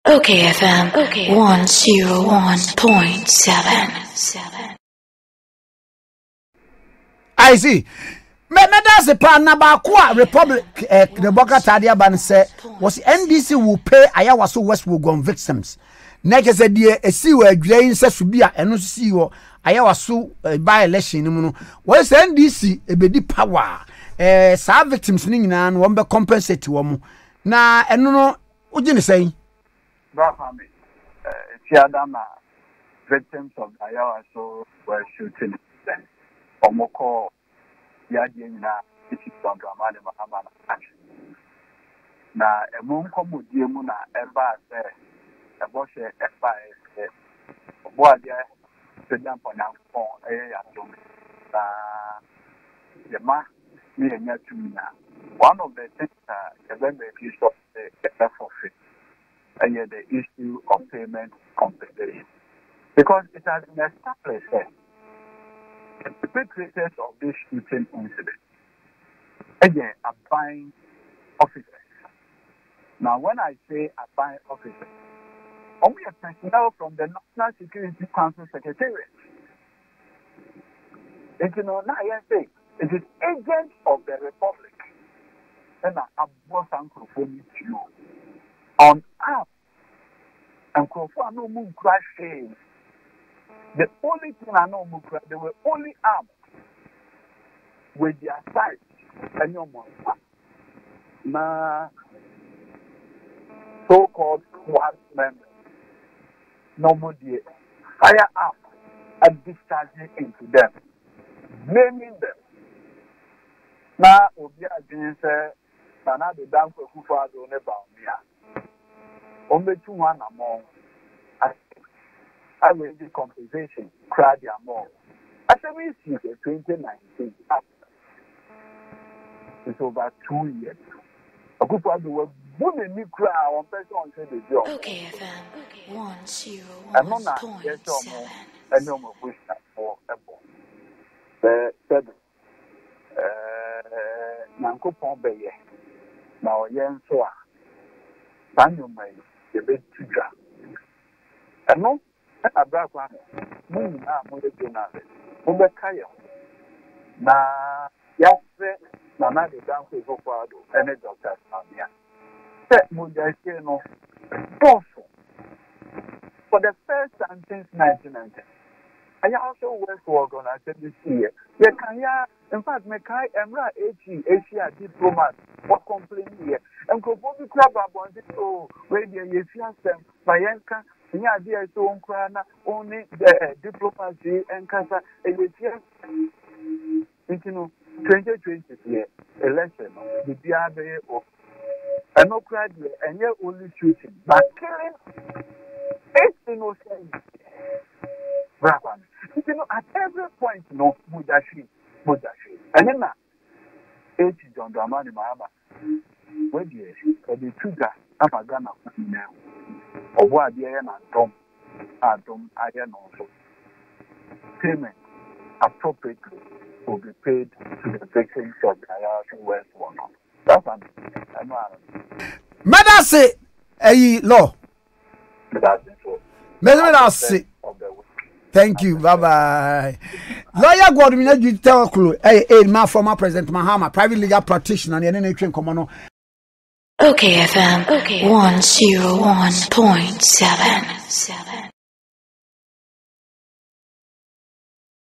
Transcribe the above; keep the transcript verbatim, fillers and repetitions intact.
okayfm, okay. one oh one point seven. I see. Me me that's the plan na ba kwa Republic eh, the Boka Tadia ban say was N D C will pay Ayawaso West Wougon victims. Next said the a see where grain says to be a and see or Ayawaso by election no. Was N D C a bedi power eh sa victims ni na no be compensate wo na eno no ugye ne say ba family eh tiadama victims of Ayawaso were shooting then omoko yadie nyina iti drama de Mahama na emu nkomodie mu na eba se ebo hye eba e obo ade se jampo na fon eye ya dom na yema me enya tumina one of the things that the benefits of the forfeit and the issue of payment compensation, because it has been established that the perpetrators of this shooting incident again are buying officers. Now, when I say are buying officers, only a personnel from the National Security Council Secretariat. And you know, now I say it is agents of the Republic and I was unconforming to you on app and conform no moon crashing. The only thing I know, they were only armed with their sight and no more. Now, so-called squad members, no more fire up and discharging into them, blaming them. Now, Obia didn't say, "Nana the dam for who father on about me." Only two one among. I will do compensation, cry their more. As a receive twenty nineteen, it's over two years. A good part of the world, women need cry on person on the job. okayfm, one oh one point seven. And no more wish for a ball. The said, Nanko Pombe, now yen so. Daniel may the big teacher. And no. Abrakwa mu na mo de journal mo be kayo na yafe na na de dan ko go kwado ene doctor Samia se mo dey say no boss for the first time since nineteen ninety. I also work for organization here. You can ya in fact me kai emra H Asia diplomat for complain here and ko bi crab abon so we dey ye fiasem na yenka nya dia so nkra na only the diplomacy and kasa election into twenty twenty year election the bia be o and no crowd and yet only shooting but killing eight innocent bravo. You know, at every point, no, Mudashi, Mudashi. And then, eight John Dramani Mahama, where the the trigger, I'm a gunner now. Or what the iron and Tom, Adam, iron also. Payment appropriately will be paid to the victims of the Ayawaso West Wougon. That's an I know. Madase, a law. That's it. Madase. Thank you. Bye bye. Lawyer Godwin, you tell Tamakloe, hey, hey, my former President Mahama, private legal practitioner, and any train command. okayfm, okay. one oh one point seven.